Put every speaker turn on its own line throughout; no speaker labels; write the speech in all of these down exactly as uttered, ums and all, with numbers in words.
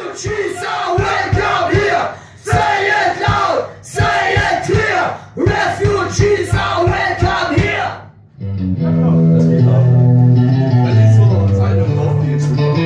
Refugees are welcome here. Say it loud, say it clear. Refugees are welcome here.
Das geht auch. Wenn die so noch Zeit im Laufen geht.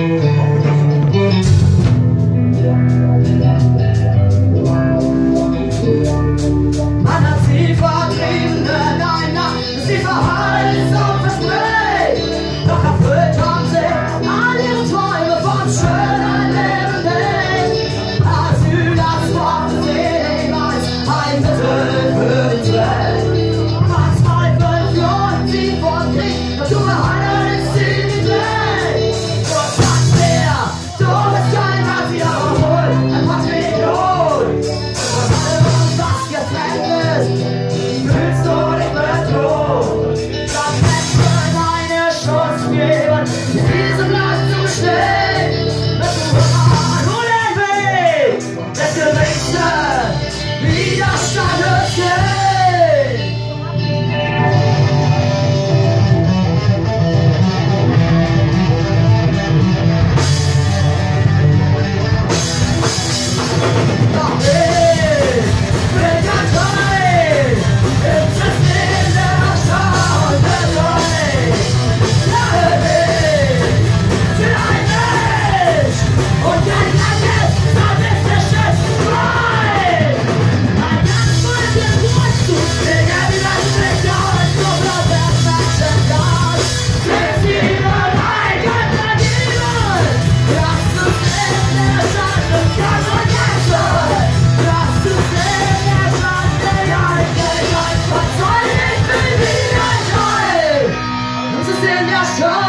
Man hat sie vertrieben, nein, nein, sie verheizt und verspricht. Doch erfüllt haben sie all ihre Träume von schönen Leben nicht. Asyl, das Wort des Seeleibers, ein Mittel für die Welt. Verzweifelt flohen sie vor Krieg, doch du behandelst sie nicht gleich. Doch was mehr, du bist kein Nazi, aber wohl ein Patriot. Von allem, was getrennt ist, fühlst du dich bedroht. Lass Menschen einen Schuss geben, in diesem Land zu bestehen. Dass du nur den Weg des geringsten Widerstandes gehst. Doch ich bin ganz frei, im System der Schau und der Leid. Lade mich für ein Mensch und kein langes, sadistisches Schwein. Ein ganz volles Wurzel, egal wie das schlecht aus, so bleibt das Menschen das. Sind sie bereit, Gott vergeben? Das System der Schande kann man herrschen. Das System der Schande, ja, ich will euch verzeihen, ich will Widerschein. Das System der Schande.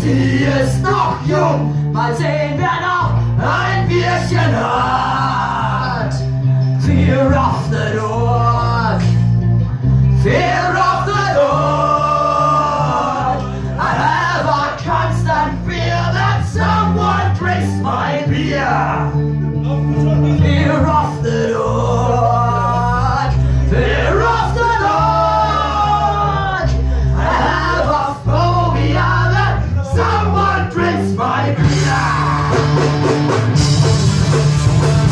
sie ist noch jung. Mal sehen, wer noch ein Bierchen hat. Fear of the dark, fear of the dark. I have a constant fear that someone drinks my beer. Fear of the dark, fear of the dark. I have a phobia that someone drinks my beer.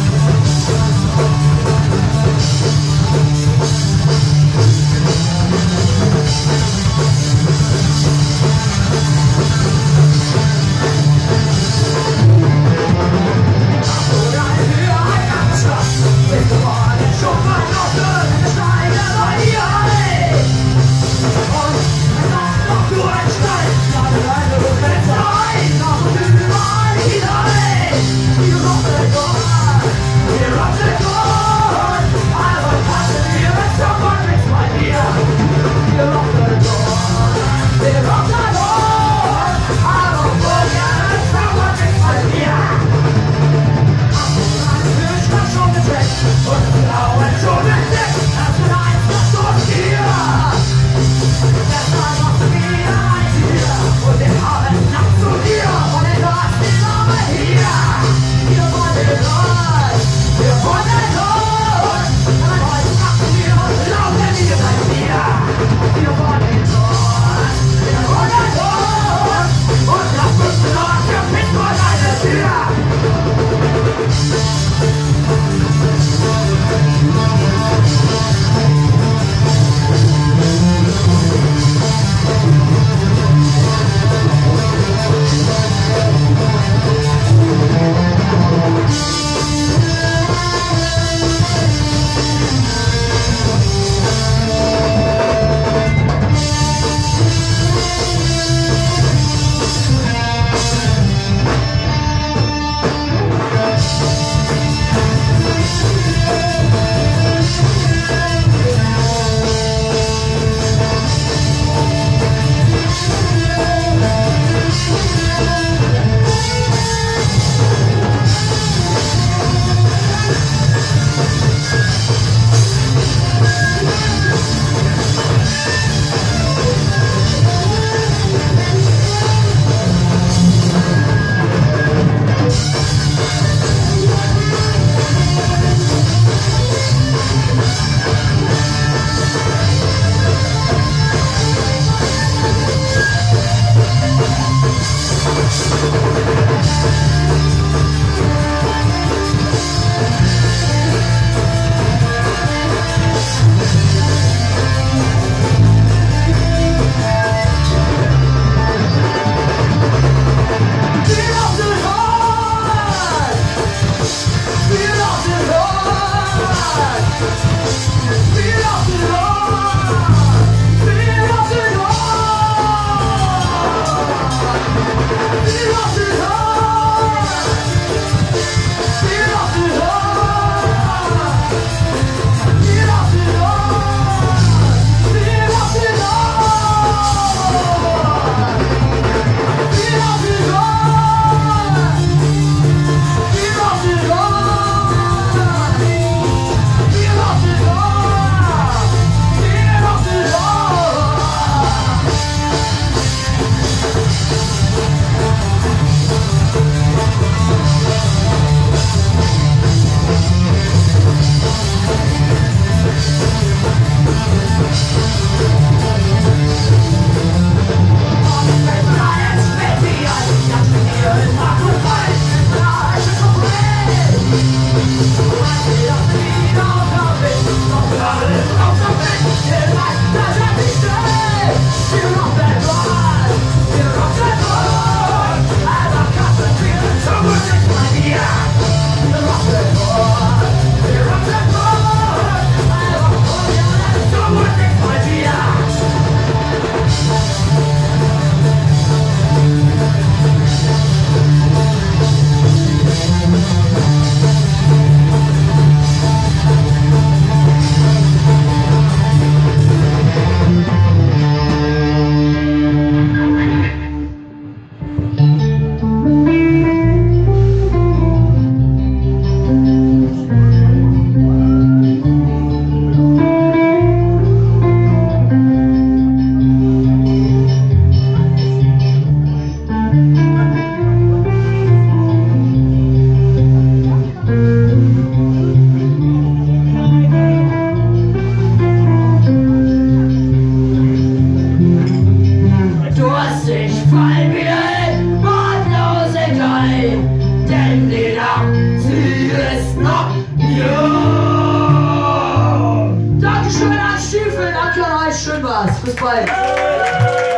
Dankeschön an Stiefel, danke an euch, schön war's. Bis bald.